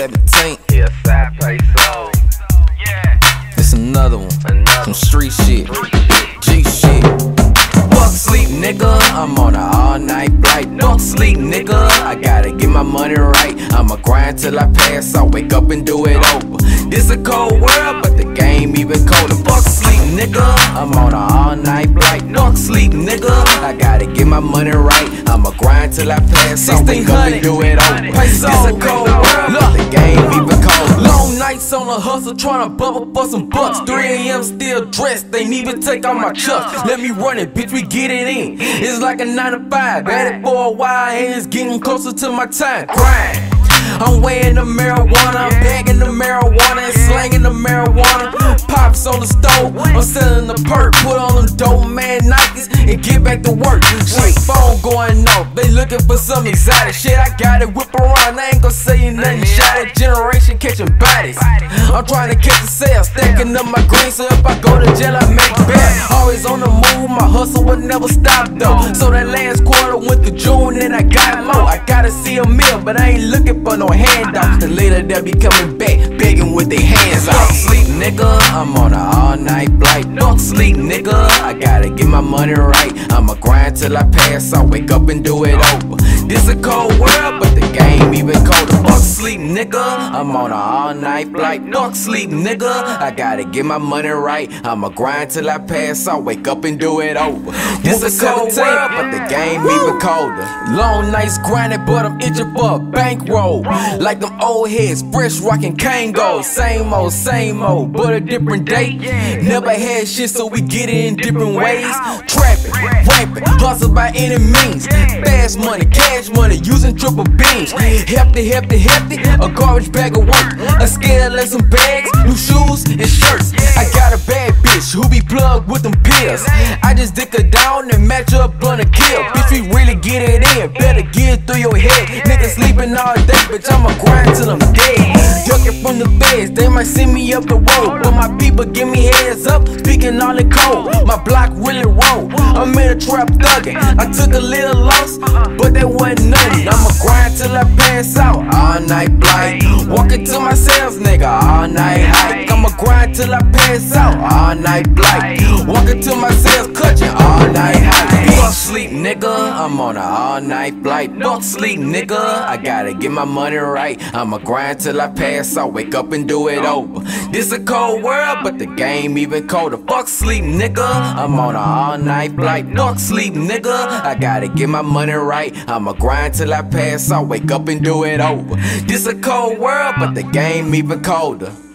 17. Yeah, side peso. Yeah. It's another one. Some street shit. G shit. Fuck sleep, nigga. I'm on an all-night flight. Fuck sleep, nigga. I gotta get my money right. I'ma grind till I pass out. Wake up and do it over. This a cold world, but the game even colder. Fuck sleep, nigga. I'm on an all-night flight. Fuck sleep, nigga. I gotta get my money right. I'ma grind till I pass out. Wake up and do it over. This a cold world, but the game even colder. Long nights on the hustle, tryna bubble for some bucks. 3 AM still dressed, they ain't even take off my chucks. Let me run it, bitch, we get it in. It's like a 9 to 5, had it for a while, and it's getting closer to my time. Grind. I'm weighing the marijuana, I'm bagging the marijuana and slanging the marijuana. Pops on the stove, I'm selling the perk. Put on them dope man Nikes and get back to work. Shit, phone going off, they looking for some exotic shit. I got it, whip around, I ain't gon' say you nothing. Shot at generation catching bodies. I'm trying to catch a sale, stacking up my green, so if I go to jail I make back. Always on the move, my hustle will never stop though. So that last quarter went to June and I got more. I gotta see a meal, but I ain't looking for no handouts. The later they'll be coming back, begging with their hands out. Fuck sleep, nigga, I'm on an all-night flight. Fuck sleep, nigga, I gotta get my money right. I'ma grind till I pass out, wake up and do it over. This a cold world, but the game even colder. Fuck sleep, nigga, I'm on an all-night flight. Fuck sleep, nigga, I gotta get my money right. I'ma grind till I pass out, wake up and do it over. This a cold world, but the game even colder. Long nights grinding, but I'm itching for a bankroll. Like them old heads, fresh rockin' Kango. Same old, but a different day. Never had shit, so we get it in different ways. Trapping, rapping, hustle by any means. Fast money, cash money, using triple beams. Hefty, a garbage bag of work. A scale and some bags, new shoes and shirts. I got a bad bitch who be plugged with them pills. I just dick her down and match up blunt a kill. Bitch, we really get it in, better get it through your head. Niggas sleeping all day, bitch, I'ma grind till I'm dead. Ducking from the feds, they might send me up the road, but my people give me heads up, speaking all in code. My block really roll, I'm in a trap thuggin'. I took a little loss, but that wasn't nothing. I'ma grind till I pass out, all night flight. Walking to my sales, nigga, all night hike. I'ma grind till I pass out, all night flight. Walking to my sales, clutching, all night hike. Fuck sleep, nigga, I'm on an all night flight. Fuck sleep, nigga, I gotta get my money right. I'ma grind till I pass out, wake up and do it over. This a cold world, but the game even colder. Fuck sleep, nigga, I'm on an all night flight. Fuck sleep, nigga, I gotta get my money right. I'ma grind till I pass out, wake up and do it over. This a cold world, but the game even colder.